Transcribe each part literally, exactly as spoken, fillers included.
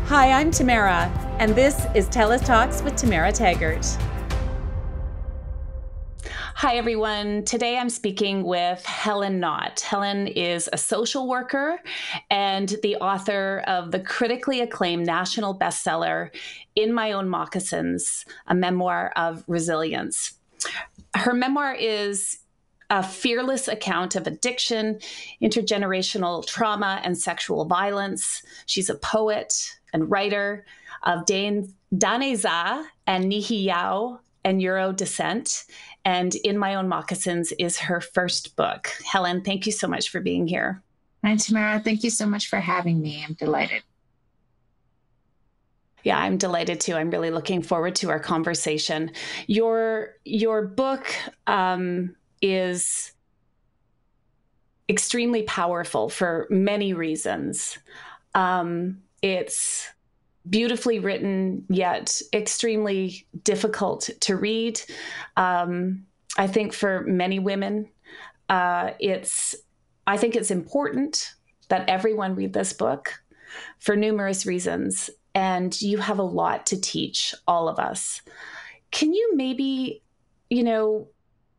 Hi, I'm Tamara, and this is TELUS Talks with Tamara Taggart. Hi, everyone. Today I'm speaking with Helen Knott. Helen is a social worker and the author of the critically acclaimed national bestseller, In My Own Moccasins, a memoir of resilience. Her memoir is a fearless account of addiction, intergenerational trauma, and sexual violence. She's a poet and writer of Dane, Daneza and Nihiyao and Euro descent. And In My Own Moccasins is her first book. Helen, thank you so much for being here. Hi, Tamara. Thank you so much for having me. I'm delighted. Yeah, I'm delighted too. I'm really looking forward to our conversation. Your, your book um, is extremely powerful for many reasons. Um, it's beautifully written, yet extremely difficult to read. Um, I think for many women, uh, it's, I think it's important that everyone read this book for numerous reasons. And you have a lot to teach all of us. Can you maybe, you know,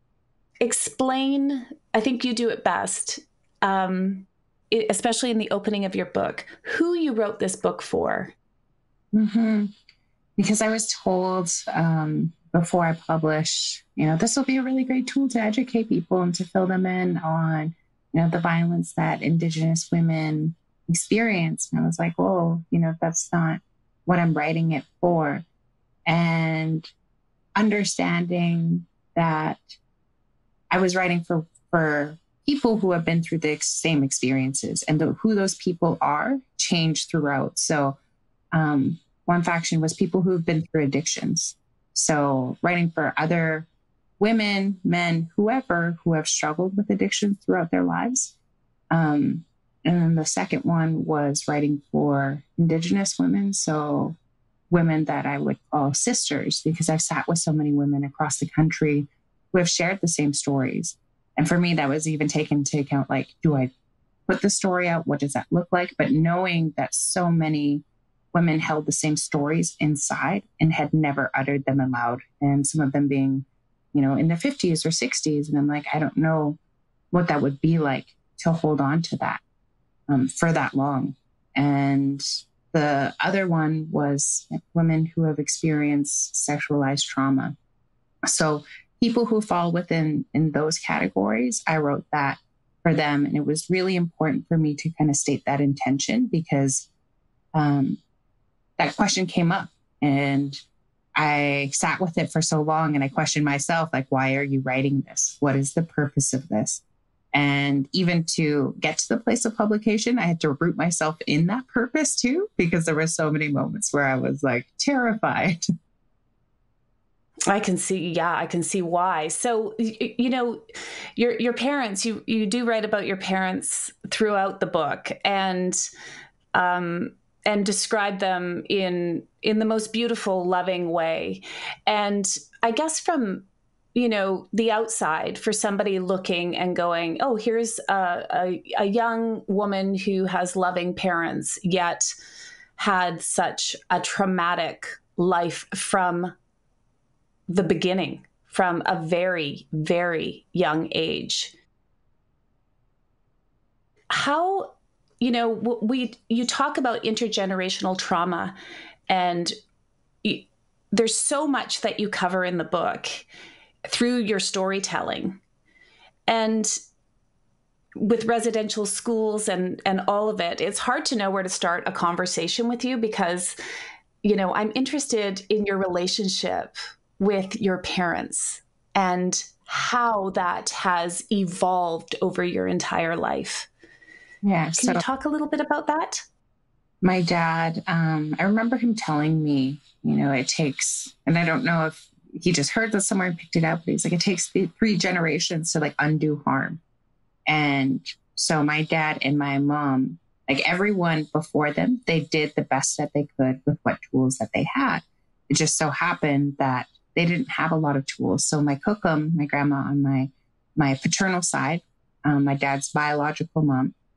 explain, I think you do it best, um, especially in the opening of your book, who you wrote this book for? Mm-hmm. Because I was told um, before I published, you know, this will be a really great tool to educate people and to fill them in on, you know, the violence that Indigenous women experience. And I was like, whoa, you know, that's not what I'm writing it for. And understanding that I was writing for, for people who have been through the same experiences, and the, who those people are change throughout. So um, one faction was people who've been through addictions. So writing for other women, men, whoever, who have struggled with addictions throughout their lives. Um, and then the second one was writing for Indigenous women. So women that I would call sisters, because I've sat with so many women across the country who have shared the same stories. And for me, that was even taken into account, like, do I put the story out? What does that look like? But knowing that so many women held the same stories inside and had never uttered them aloud. And some of them being, you know, in their fifties or sixties. And I'm like, I don't know what that would be like to hold on to that um, for that long. And the other one was women who have experienced sexualized trauma. So people who fall within in those categories, I wrote that for them. And it was really important for me to kind of state that intention, because um, that question came up and I sat with it for so long, and I questioned myself, like, why are you writing this? What is the purpose of this? And even to get to the place of publication, I had to root myself in that purpose too, because there were so many moments where I was like terrified. I can see, yeah, I can see why. So, you know, your your parents, you you do write about your parents throughout the book, and um, and describe them in in the most beautiful, loving way. And I guess from, you know, the outside, for somebody looking and going, oh, here's a, a, a young woman who has loving parents, yet had such a traumatic life from the beginning, from a very, very young age. How, you know, we you talk about intergenerational trauma, and you, there's so much that you cover in the book through your storytelling, and with residential schools and and all of it. It's hard to know where to start a conversation with you, because, you know, I'm interested in your relationship with your parents and how that has evolved over your entire life. Yeah. Can so you talk a little bit about that? My dad, um, I remember him telling me, you know, it takes, and I don't know if he just heard this somewhere and picked it up, but he's like, it takes three generations to like undo harm. And so my dad and my mom, like everyone before them, they did the best that they could with what tools that they had. It just so happened that they didn't have a lot of tools. So my kokum, my grandma on my my paternal side, um, my dad's biological mom,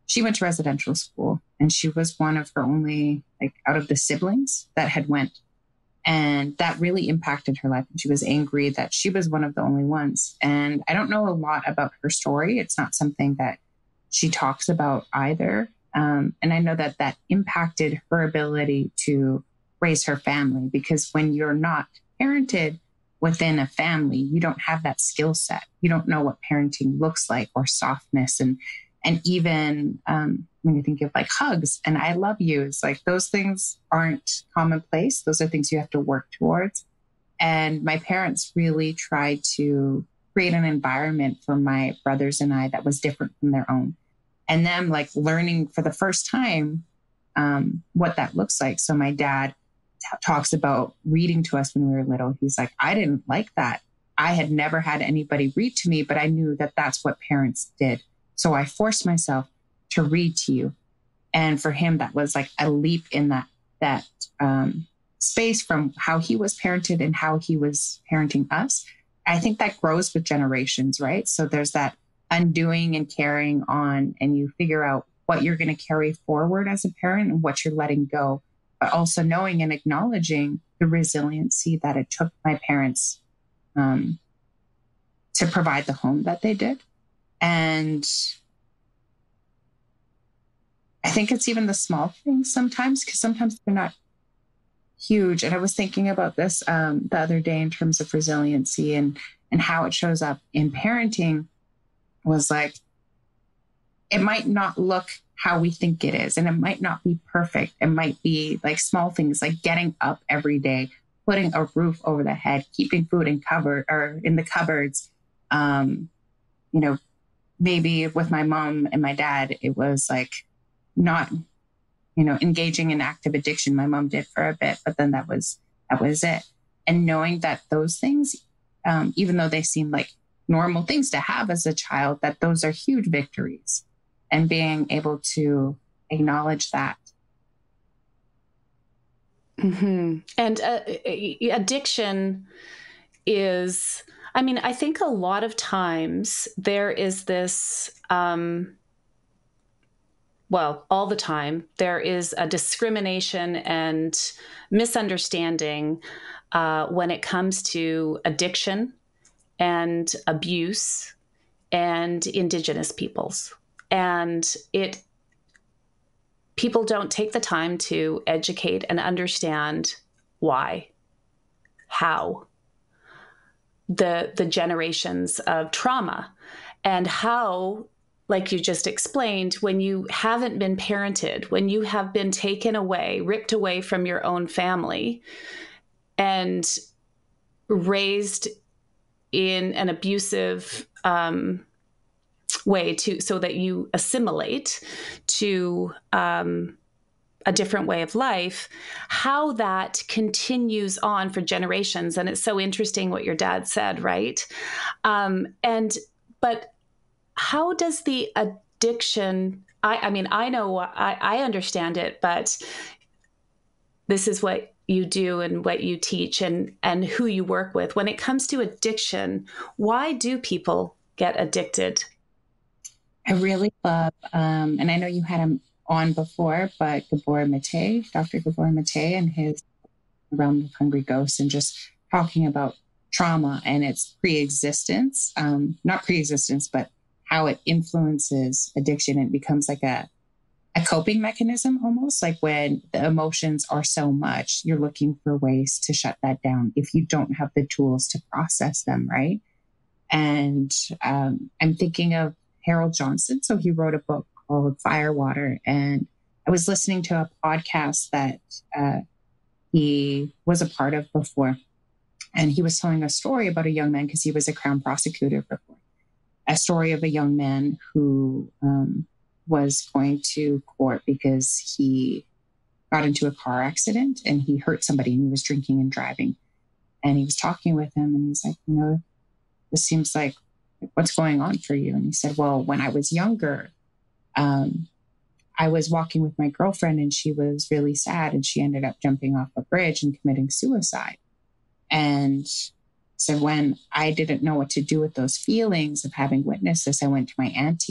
she went to residential school, and she was one of her only, like, out of the siblings that had went. And that really impacted her life. And she was angry that she was one of the only ones. And I don't know a lot about her story. It's not something that she talks about either. Um, and I know that that impacted her ability to raise her family, because when you're not parented within a family, you don't have that skill set. You don't know what parenting looks like, or softness. And and even um, when you think of like hugs and I love yous, like those things aren't commonplace. Those are things you have to work towards. And my parents really tried to create an environment for my brothers and I that was different from their own. And them like learning for the first time um, what that looks like. So my dad t- talks about reading to us when we were little. He's like, I didn't like that. I had never had anybody read to me, but I knew that that's what parents did. So I forced myself to read to you. And for him, that was like a leap in that, that um, space from how he was parented and how he was parenting us. I think that grows with generations, right? So there's that undoing and carrying on, and you figure out what you're going to carry forward as a parent and what you're letting go, but also knowing and acknowledging the resiliency that it took my parents um, to provide the home that they did. And I think it's even the small things sometimes, because sometimes they're not huge. And I was thinking about this um, the other day in terms of resiliency and, and how it shows up in parenting. Was like, it might not look how we think it is, and it might not be perfect. It might be like small things like getting up every day, putting a roof over the head, keeping food in cupboard or in the cupboards. Um, you know, maybe with my mom and my dad, it was like not, you know, engaging in active addiction. My mom did for a bit, but then that was that was it. And knowing that those things, um, even though they seem like normal things to have as a child, that those are huge victories, and being able to acknowledge that. Mm-hmm. And uh, addiction is, I mean, I think a lot of times there is this, um, well, all the time, there is a discrimination and misunderstanding uh, when it comes to addiction and abuse and Indigenous peoples. And it, people don't take the time to educate and understand why, how, the, the generations of trauma, and how, like you just explained, when you haven't been parented, when you have been taken away, ripped away from your own family and raised in an abusive um, way to, so that you assimilate to um, a different way of life, how that continues on for generations. And it's so interesting what your dad said, right? Um, and, but how does the addiction, I, I mean, I know, I, I understand it, but this is what you do and what you teach and, and who you work with. When it comes to addiction, why do people get addicted? I really love, um, and I know you had him on before, but Gabor Mate, Doctor Gabor Mate, and his Realm of Hungry Ghosts, and just talking about trauma and its pre-existence, um, not pre-existence, but how it influences addiction. It becomes like a, a coping mechanism, almost like when the emotions are so much, you're looking for ways to shut that down if you don't have the tools to process them, right? And um, I'm thinking of Harold Johnson. So he wrote a book called Firewater, and I was listening to a podcast that uh, he was a part of before, and he was telling a story about a young man, because he was a Crown prosecutor before, a story of a young man who um, was going to court because he got into a car accident and he hurt somebody, and he was drinking and driving. And he was talking with him, and he's like, you know, this seems like, what's going on for you? And he said, well, when I was younger, um, I was walking with my girlfriend, and she was really sad, and she ended up jumping off a bridge and committing suicide. And so when I didn't know what to do with those feelings of having witnessed this, I went to my auntie,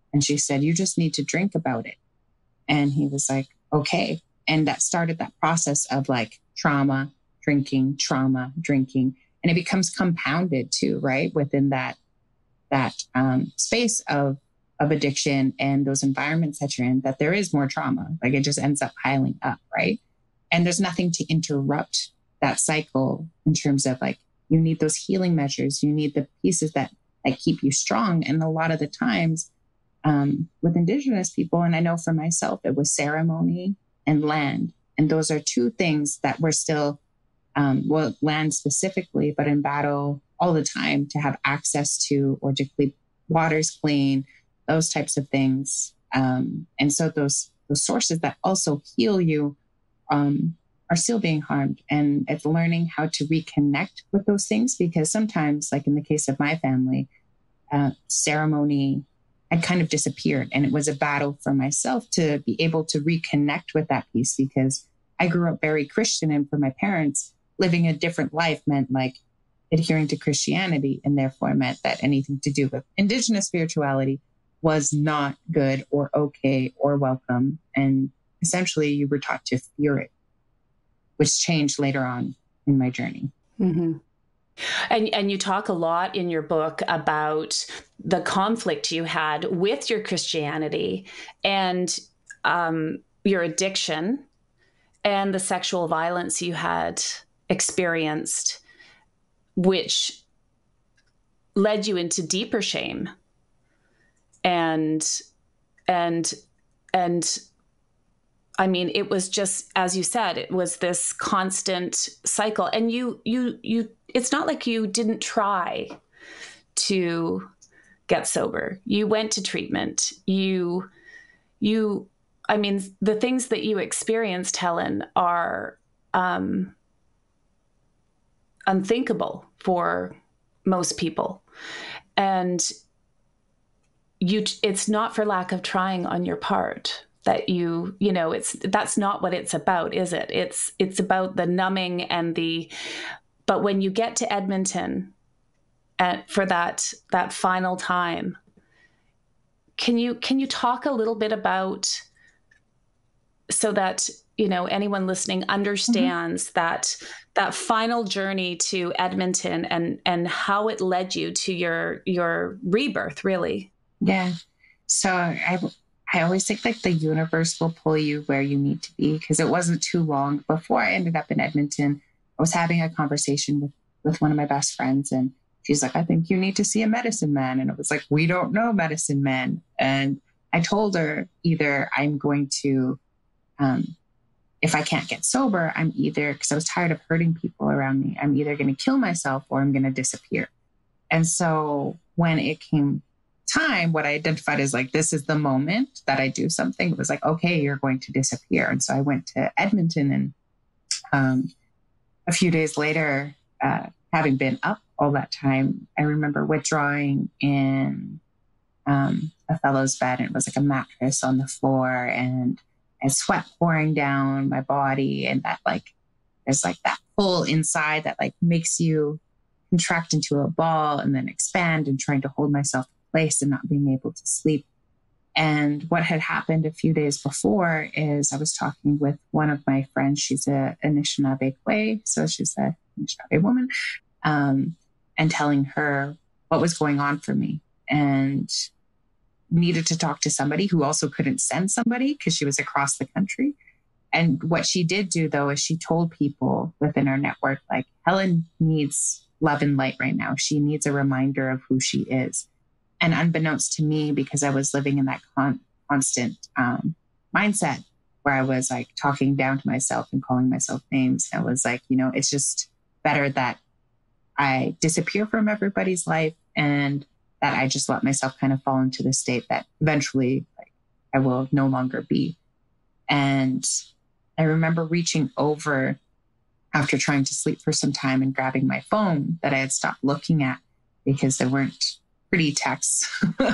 And she said, you just need to drink about it. And he was like, okay. And that started that process of like trauma, drinking, trauma, drinking. And it becomes compounded too, right? Within that, that um, space of, of addiction and those environments that you're in, that there is more trauma. Like it just ends up piling up, right? And there's nothing to interrupt that cycle in terms of like, you need those healing measures. You need the pieces that, that keep you strong. And a lot of the times um, with Indigenous people, and I know for myself, it was ceremony and land. And those are two things that we're still, um, well, land specifically, but in battle all the time to have access to, or to keep waters clean, those types of things. Um, and so those, those sources that also heal you um, are still being harmed. And it's learning how to reconnect with those things, because sometimes, like in the case of my family, uh, ceremony had kind of disappeared. And it was a battle for myself to be able to reconnect with that piece, because I grew up very Christian. And for my parents, living a different life meant like adhering to Christianity, and therefore meant that anything to do with Indigenous spirituality was not good or okay or welcome. And essentially you were taught to fear it, which changed later on in my journey. Mm-hmm. And and you talk a lot in your book about the conflict you had with your Christianity and um, your addiction and the sexual violence you had experienced, which led you into deeper shame. And and and I mean, it was just, as you said, it was this constant cycle. And you, you, you, it's not like you didn't try to get sober. You went to treatment. You, you, I mean, the things that you experienced, Helen, are um, unthinkable for most people. And you, it's not for lack of trying on your part. That you, you know, it's, that's not what it's about, is it? It's, it's about the numbing and the, but when you get to Edmonton at, for that, that final time, can you, can you talk a little bit about, so that, you know, anyone listening understands mm-hmm. that, that final journey to Edmonton and, and how it led you to your, your rebirth, really? Yeah. So I, I always think like the universe will pull you where you need to be, because it wasn't too long before I ended up in Edmonton. I was having a conversation with, with one of my best friends, and she's like, I think you need to see a medicine man. And it was like, we don't know medicine men. And I told her, either I'm going to, um, if I can't get sober, I'm either, because I was tired of hurting people around me, I'm either going to kill myself or I'm going to disappear. And so when it came time, what I identified as like, this is the moment that I do something. It was like, okay, you're going to disappear. And so I went to Edmonton, and um, a few days later, uh, having been up all that time, I remember withdrawing in um, a fellow's bed, and it was like a mattress on the floor, and I had sweat pouring down my body, and that like, there's like that pull inside that like makes you contract into a ball and then expand, and trying to hold myself place and not being able to sleep. And what had happened a few days before is I was talking with one of my friends. She's a Anishinaabe Kwe, so she's a Anishinaabe woman, um, and telling her what was going on for me, and needed to talk to somebody who also couldn't send somebody because she was across the country. And what she did do, though, is she told people within her network, like, Helen needs love and light right now. She needs a reminder of who she is. And unbeknownst to me, because I was living in that con- constant um, mindset where I was like talking down to myself and calling myself names, I was like, you know, it's just better that I disappear from everybody's life, and that I just let myself kind of fall into the state that eventually like, I will no longer be. And I remember reaching over after trying to sleep for some time and grabbing my phone that I had stopped looking at because there weren't pretty texts,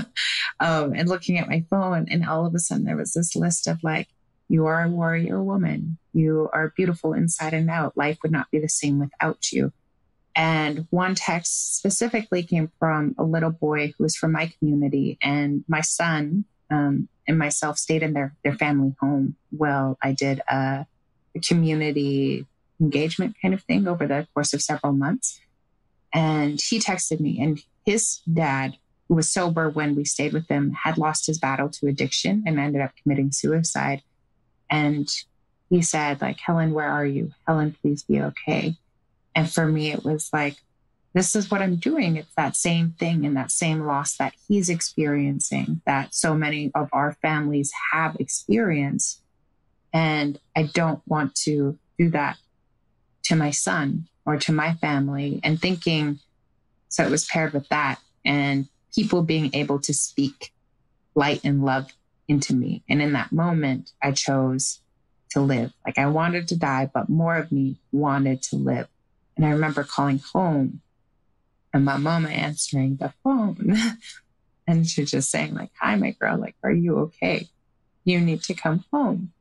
um, and looking at my phone. And all of a sudden there was this list of like, you are a warrior woman. You are beautiful inside and out. Life would not be the same without you. And one text specifically came from a little boy who was from my community. And my son um, and myself stayed in their, their family home while I did a, a community engagement kind of thing over the course of several months. And he texted me, and his dad, who was sober when we stayed with him, had lost his battle to addiction and ended up committing suicide. And he said, like, Helen, where are you? Helen, please be okay. And for me, it was like, this is what I'm doing. It's that same thing and that same loss that he's experiencing, that so many of our families have experienced. And I don't want to do that to my son or to my family. And thinking, so it was paired with that and people being able to speak light and love into me. And in that moment, I chose to live. Like, I wanted to die, but more of me wanted to live. And I remember calling home and my mama answering the phone and she just saying, like, hi, my girl, like, are you okay? You need to come home.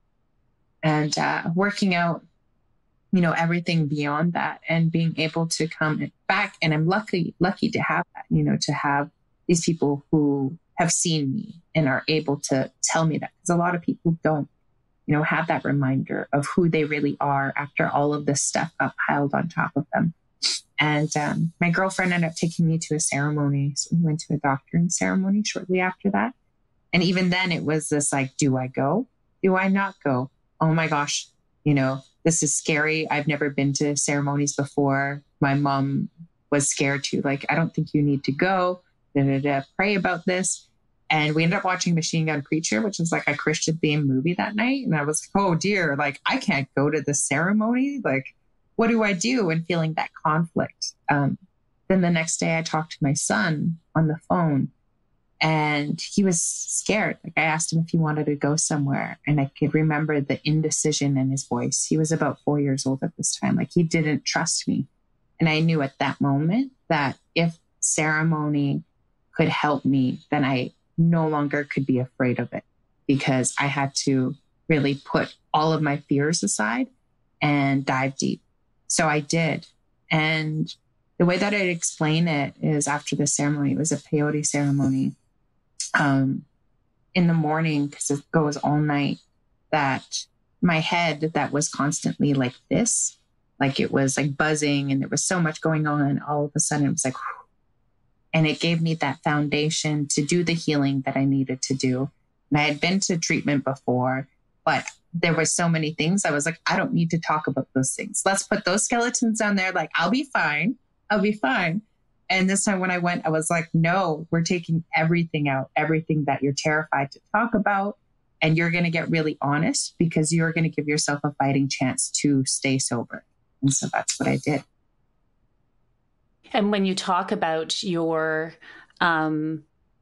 And uh, working out, you know, everything beyond that and being able to come back. And I'm lucky, lucky to have that, you know, to have these people who have seen me and are able to tell me that. Because a lot of people don't, you know, have that reminder of who they really are after all of this stuff got piled on top of them. And um, my girlfriend ended up taking me to a ceremony. So we went to a doctoring ceremony shortly after that. And even then it was this like, do I go? Do I not go? Oh my gosh, you know, this is scary. I've never been to ceremonies before. My mom was scared too. Like, I don't think you need to go. Da, da, da, pray about this. And we ended up watching Machine Gun Preacher, which was like a Christian themed movie that night. And I was like, oh dear, like, I can't go to the ceremony. Like, what do I do? And feeling that conflict. Um, then the next day I talked to my son on the phone and he was scared. Like, I asked him if he wanted to go somewhere and I could remember the indecision in his voice. He was about four years old at this time. Like, he didn't trust me. And I knew at that moment that if ceremony could help me, then I no longer could be afraid of it because I had to really put all of my fears aside and dive deep. So I did. And the way that I'd explain it is after the ceremony, it was a peyote ceremony. Um, in the morning, because it goes all night, that my head that was constantly like this, like it was like buzzing and there was so much going on. All of a sudden it was like, whew. And it gave me that foundation to do the healing that I needed to do. And I had been to treatment before, but there were so many things. I was like, I don't need to talk about those things. Let's put those skeletons down there. Like, I'll be fine. I'll be fine. And this time when I went, I was like, no, we're taking everything out, everything that you're terrified to talk about. And you're going to get really honest because you're going to give yourself a fighting chance to stay sober. And so that's what I did. And when you talk about your um,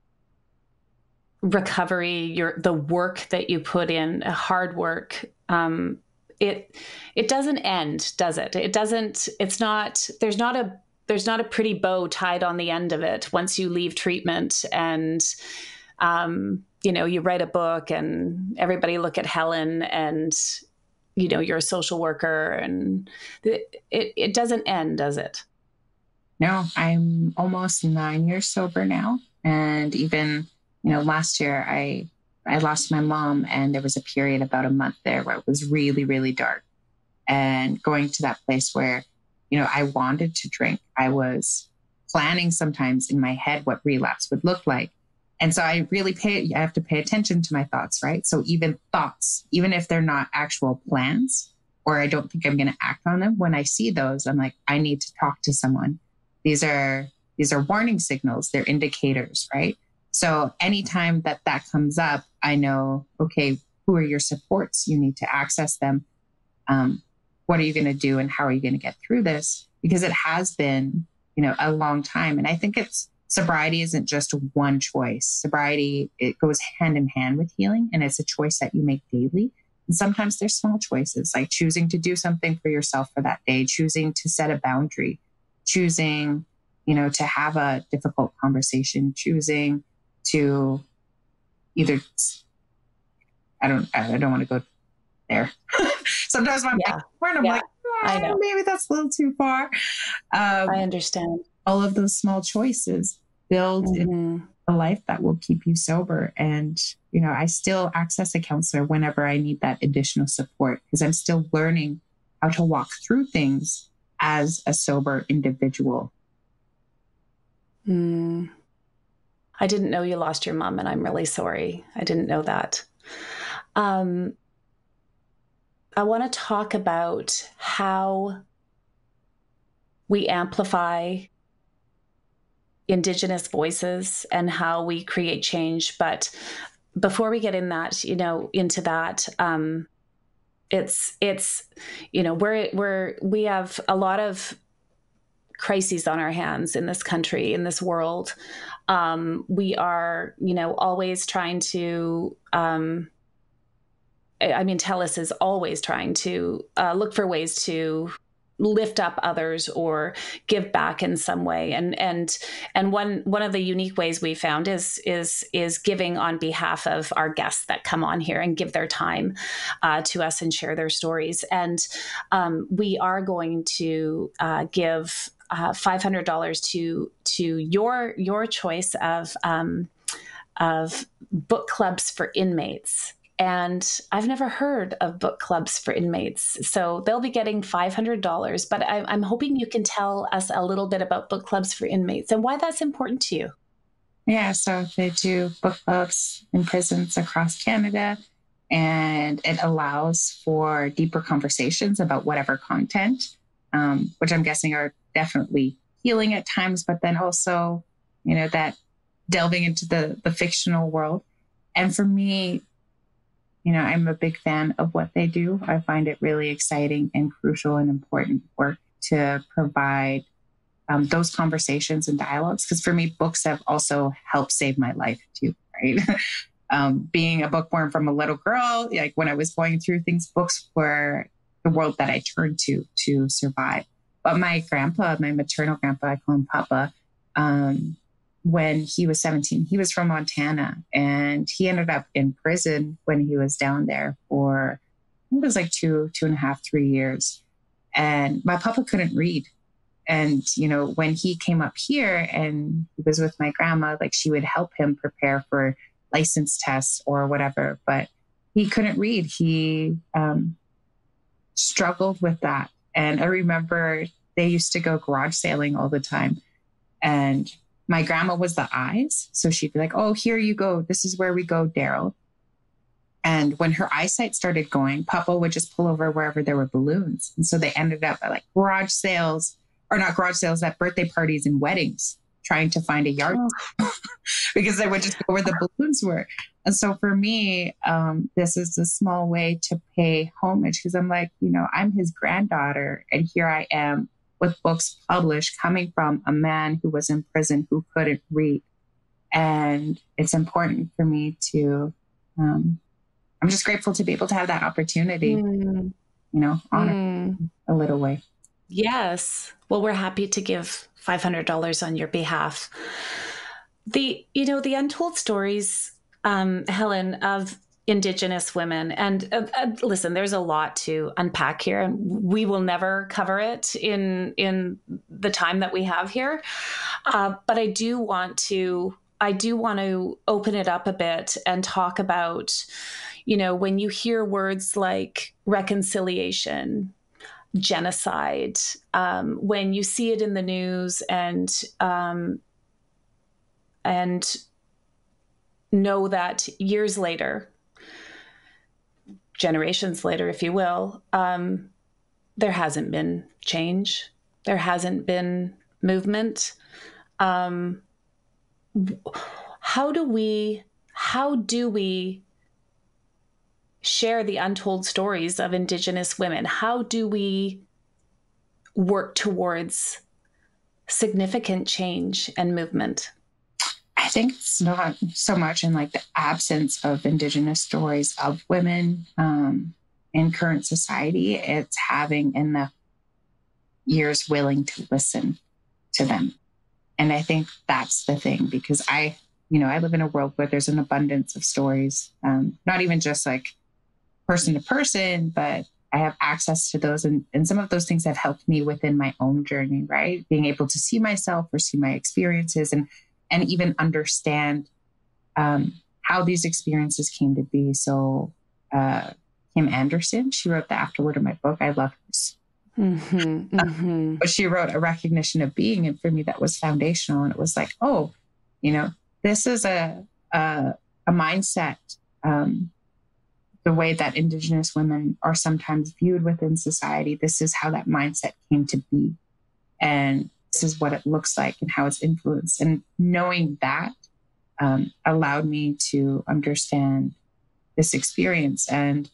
recovery, your the work that you put in, hard work, um, it it doesn't end, does it? It doesn't. It's not. There's not a there's not a pretty bow tied on the end of it once you leave treatment and um, you know, you write a book and everybody look at Helen and you know you're a social worker and it it, it doesn't end, does it? No, I'm almost nine years sober now. And even, you know, last year I I lost my mom and there was a period about a month there where it was really, really dark. And going to that place where, you know, I wanted to drink. I was planning sometimes in my head what relapse would look like. And so I really pay, I have to pay attention to my thoughts, right? So even thoughts, even if they're not actual plans, or I don't think I'm going to act on them, when I see those, I'm like, I need to talk to someone. These are these are warning signals. They're indicators, right? So anytime that that comes up, I know, okay, who are your supports? You need to access them. Um, what are you going to do and how are you going to get through this? Because it has been, you know, a long time. And I think it's sobriety isn't just one choice. Sobriety, it goes hand in hand with healing and it's a choice that you make daily. And sometimes there's small choices like choosing to do something for yourself for that day, choosing to set a boundary, choosing, you know, to have a difficult conversation, choosing to either, I don't, I don't want to go there. Sometimes my yeah. mind, I'm yeah. like, I know. maybe that's a little too far. Um, I understand. all of those small choices build Mm-hmm. a life that will keep you sober. And, you know, I still access a counselor whenever I need that additional support because I'm still learning how to walk through things as a sober individual. Mm. I didn't know you lost your mom, and I'm really sorry. I didn't know that. Um, I want to talk about how we amplify Indigenous voices and how we create change. But before we get in that, you know, into that, um, it's it's you know we're we're we have a lot of crises on our hands in this country, in this world. Um, we are, you know, always trying to. Um, I mean, TELUS is always trying to uh, look for ways to lift up others or give back in some way. And and and one one of the unique ways we found is is is giving on behalf of our guests that come on here and give their time uh, to us and share their stories. And um, we are going to uh, give uh, five hundred dollars to to your your choice of um, of book clubs for inmates. And I've never heard of book clubs for inmates. So they'll be getting five hundred dollars. But I, I'm hoping you can tell us a little bit about book clubs for inmates and why that's important to you. Yeah, so they do book clubs in prisons across Canada, and it allows for deeper conversations about whatever content, um, which I'm guessing are definitely healing at times, but then also, you know, that delving into the, the fictional world. And for me, you know, I'm a big fan of what they do. I find it really exciting and crucial and important work to provide um, those conversations and dialogues. Because for me, books have also helped save my life too, right? um, being a bookworm from a little girl, like when I was going through things, books were the world that I turned to to survive. But my grandpa, my maternal grandpa, I call him Papa, um, when he was seventeen, he was from Montana, and he ended up in prison when he was down there for, I think it was like two, two and a half, three years. And my papa couldn't read. And, you know, when he came up here and he was with my grandma, like she would help him prepare for license tests or whatever, but he couldn't read. He um, struggled with that. And I remember they used to go garage sailing all the time. And my grandma was the eyes. So she'd be like, oh, here you go. This is where we go, Daryl. And when her eyesight started going, Papa would just pull over wherever there were balloons. And so they ended up at like garage sales, or not garage sales, at birthday parties and weddings, trying to find a yard Oh. because they would just go where the balloons were. And so for me, um, this is a small way to pay homage because I'm like, you know, I'm his granddaughter. And here I am with books published coming from a man who was in prison who couldn't read. And it's important for me to, um, I'm just grateful to be able to have that opportunity, mm. you know, honor mm. a little way. Yes. Well, we're happy to give five hundred dollars on your behalf. The, you know, the untold stories, um, Helen, of Indigenous women. And uh, uh, listen, there's a lot to unpack here, and we will never cover it in in the time that we have here. Uh, but I do want to, I do want to open it up a bit and talk about, you know, when you hear words like reconciliation, genocide, um, when you see it in the news and um, and know that years later, generations later, if you will, um, there hasn't been change. There hasn't been movement. Um, how do we, how do we share the untold stories of Indigenous women? How do we work towards significant change and movement? I think it's not so much in like the absence of Indigenous stories of women um, in current society. It's having enough ears willing to listen to them. And I think that's the thing, because I, you know, I live in a world where there's an abundance of stories, um, not even just like person to person, but I have access to those. And, and some of those things have helped me within my own journey, right? Being able to see myself or see my experiences and, and even understand um, how these experiences came to be. So uh, Kim Anderson, she wrote the afterword of my book. I love her. Mm-hmm, mm-hmm. But she wrote a recognition of being. And for me, that was foundational. And it was like, oh, you know, this is a, a, a mindset, um, the way that Indigenous women are sometimes viewed within society. This is how that mindset came to be. And this is what it looks like and how it's influenced. And knowing that um, allowed me to understand this experience. And,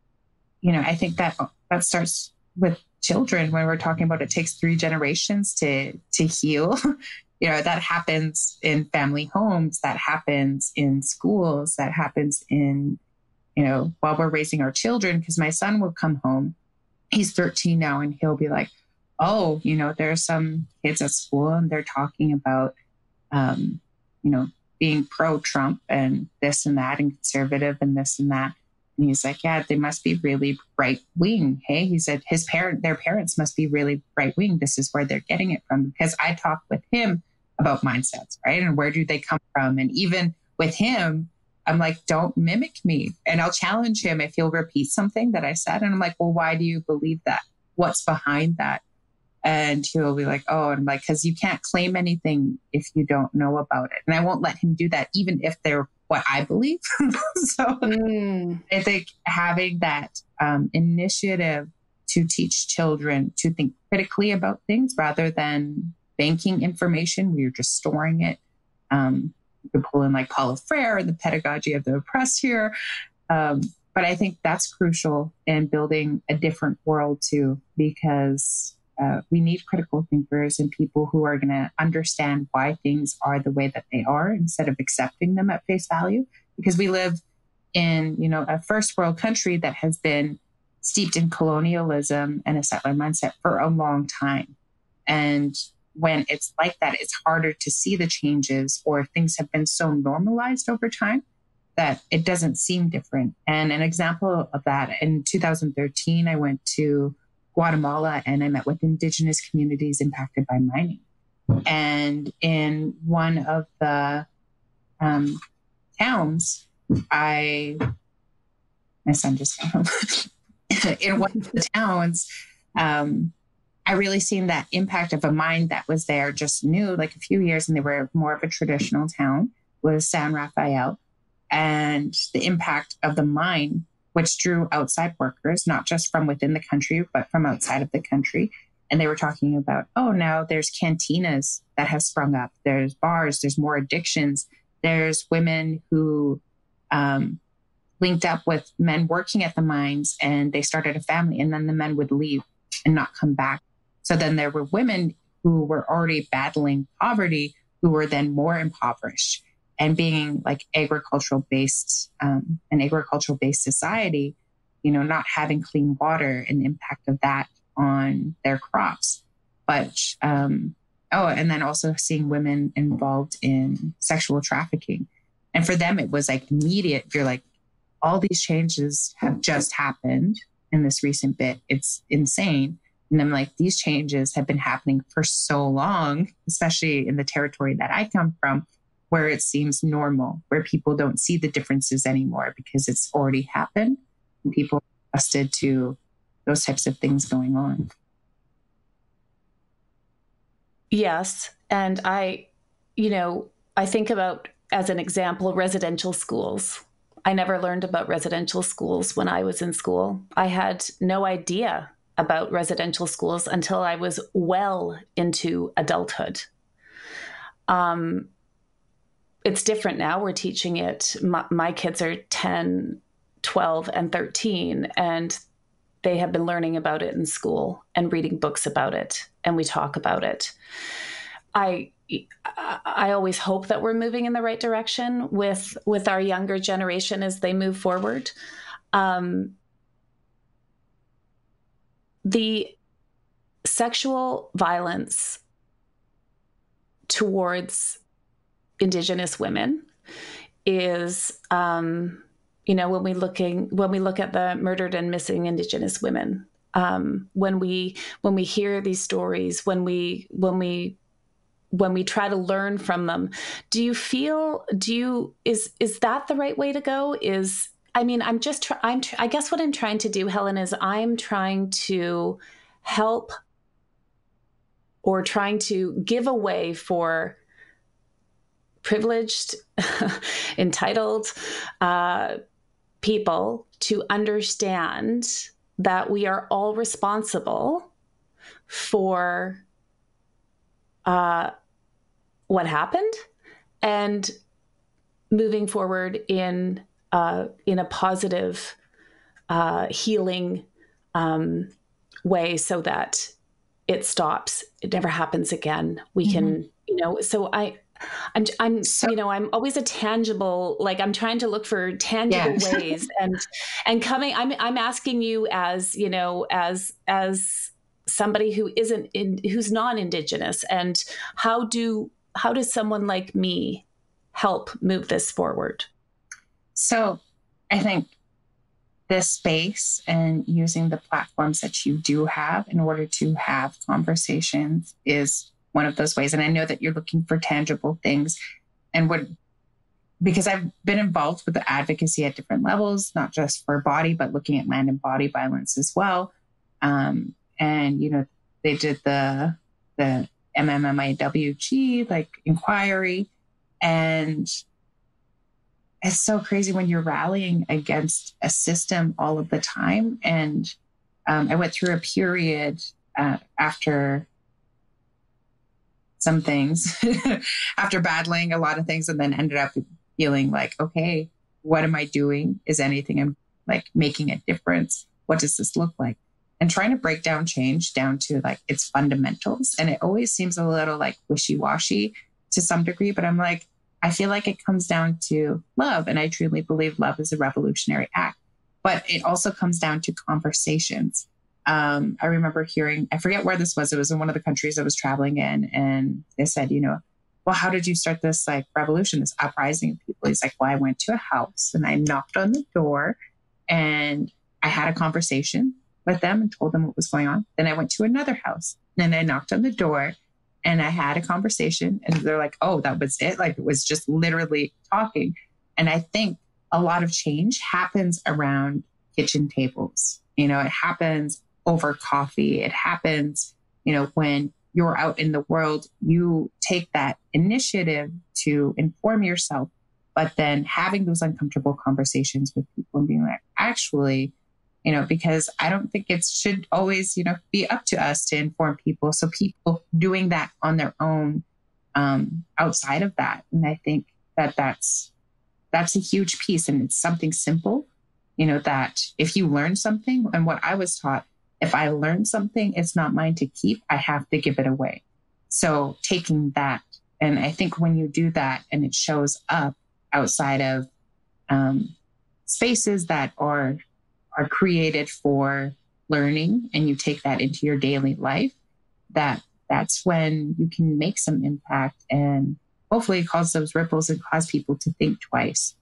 you know, I think that that starts with children when we're talking about it takes three generations to to heal. You know, that happens in family homes, that happens in schools, that happens in, you know, while we're raising our children, because my son will come home, he's thirteen now, and he'll be like, oh, you know, there are some kids at school and they're talking about, um, you know, being pro-Trump and this and that and conservative and this and that. And he's like, yeah, they must be really right-wing. Hey, he said his parent, their parents must be really right-wing. This is where they're getting it from. Because I talk with him about mindsets, right? And where do they come from? And even with him, I'm like, don't mimic me. And I'll challenge him if he'll repeat something that I said. And I'm like, well, why do you believe that? What's behind that? And he'll be like, oh, and I'm like, because you can't claim anything if you don't know about it. And I won't let him do that, even if they're what I believe. So mm. I think having that um, initiative to teach children to think critically about things rather than banking information where you're just storing it. Um, you can pull in like Paulo Freire and the pedagogy of the oppressed here. Um, but I think that's crucial in building a different world too, because Uh, we need critical thinkers and people who are going to understand why things are the way that they are instead of accepting them at face value. Because we live in, you know, a first world country that has been steeped in colonialism and a settler mindset for a long time. And when it's like that, it's harder to see the changes, or things have been so normalized over time that it doesn't seem different. And an example of that, in two thousand thirteen, I went to Guatemala and I met with Indigenous communities impacted by mining. And in one of the um, towns, I, my son just came home. In one of the towns, um, I really seen that impact of a mine that was there just new, like a few years, and they were more of a traditional town, was San Rafael. And the impact of the mine, which drew outside workers, not just from within the country, but from outside of the country. And they were talking about, oh, now there's cantinas that have sprung up. There's bars, there's more addictions. There's women who um, linked up with men working at the mines, and they started a family, and then the men would leave and not come back. So then there were women who were already battling poverty, who were then more impoverished. And being like agricultural based, um, an agricultural based society, you know, not having clean water and the impact of that on their crops. But, um, oh, and then also seeing women involved in sexual trafficking. And for them, it was like immediate. You're like, all these changes have just happened in this recent bit. It's insane. And I'm like, these changes have been happening for so long, especially in the territory that I come from, where it seems normal, where people don't see the differences anymore because it's already happened and people are adjusted to those types of things going on. Yes. And I, you know, I think about, as an example, residential schools. I never learned about residential schools when I was in school. I had no idea about residential schools until I was well into adulthood. Um, It's different now. We're teaching it. My, my kids are ten, twelve, and thirteen, and they have been learning about it in school and reading books about it, and we talk about it. I I always hope that we're moving in the right direction with with our younger generation as they move forward. Um, the sexual violence towards Indigenous women is um, you know, when we looking when we look at the murdered and missing Indigenous women, um, when we when we hear these stories, when we when we when we try to learn from them, do you feel do you is is that the right way to go? Is I mean, I'm just try, I'm tr- I guess what I'm trying to do, Helen, is I'm trying to help or trying to give away for privileged, entitled uh, people to understand that we are all responsible for uh, what happened and moving forward in uh, in a positive, uh, healing um, way, so that it stops. It never happens again. We mm-hmm. can, you know. So I. I'm, I'm, so, you know, I'm always a tangible, like I'm trying to look for tangible yeah. ways and, and coming, I'm, I'm asking you as, you know, as, as somebody who isn't in, who's non-Indigenous, and how do, how does someone like me help move this forward? So I think this space and using the platforms that you do have in order to have conversations is one of those ways. And I know that you're looking for tangible things, and would, because I've been involved with the advocacy at different levels, not just for body, but looking at land and body violence as well. Um, and, you know, they did the, the M M M I W G, like inquiry. And it's so crazy when you're rallying against a system all of the time. And um, I went through a period uh, after some things after battling a lot of things, and then ended up feeling like, okay, what am I doing? Is anything I'm like making a difference? What does this look like? And trying to break down change down to like its fundamentals. And it always seems a little like wishy-washy to some degree, but I'm like, I feel like it comes down to love. And I truly believe love is a revolutionary act, but it also comes down to conversations. Um, I remember hearing, I forget where this was. It was in one of the countries I was traveling in. And they said, you know, well, how did you start this like revolution, this uprising of people? He's like, well, I went to a house and I knocked on the door and I had a conversation with them and told them what was going on. Then I went to another house and I knocked on the door and I had a conversation, and they're like, oh, that was it. Like it was just literally talking. And I think a lot of change happens around kitchen tables. You know, it happens over coffee. It happens, you know, when you're out in the world, you take that initiative to inform yourself, but then having those uncomfortable conversations with people and being like, actually, you know, because I don't think it should always, you know, be up to us to inform people. So people doing that on their own, um, outside of that. And I think that that's, that's a huge piece, and it's something simple, you know, that if you learn something, and what I was taught, if I learn something, it's not mine to keep. I have to give it away. So taking that, and I think when you do that and it shows up outside of um, spaces that are are created for learning, and you take that into your daily life, that that's when you can make some impact and hopefully cause those ripples and cause people to think twice.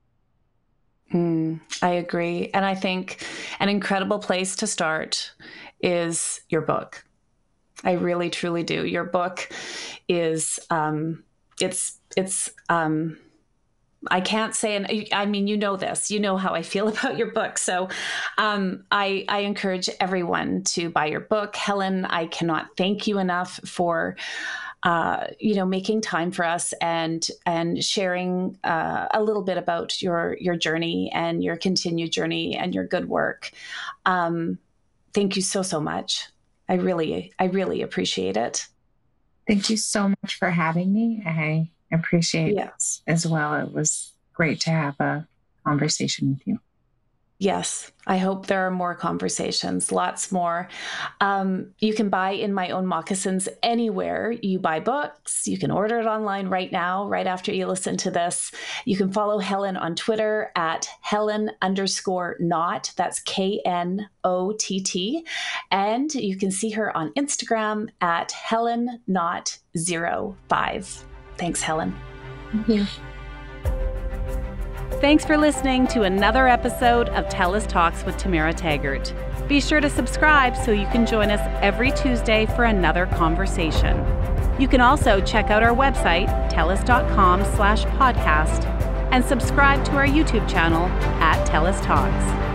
Mm, I agree. And I think an incredible place to start is your book. I really, truly do. Your book is, um, it's, it's, um, I can't say, and I mean, you know this, you know how I feel about your book. So um, I, I encourage everyone to buy your book. Helen, I cannot thank you enough for Uh, you know, making time for us and and sharing uh, a little bit about your your journey and your continued journey and your good work. Um, thank you so so much. I really I really appreciate it. Thank you so much for having me. I appreciate yes. it as well. It was great to have a conversation with you. Yes, I hope there are more conversations, lots more. Um, you can buy In My Own Moccasins anywhere you buy books. You can order it online right now, right after you listen to this. You can follow Helen on Twitter at Helen underscore Knott. That's K N O T T. And you can see her on Instagram at Helen Knott zero five. Thanks, Helen. Thank you. Thanks for listening to another episode of TELUS Talks with Tamara Taggart. Be sure to subscribe so you can join us every Tuesday for another conversation. You can also check out our website, telus.com slash podcast, and subscribe to our YouTube channel at TELUS Talks.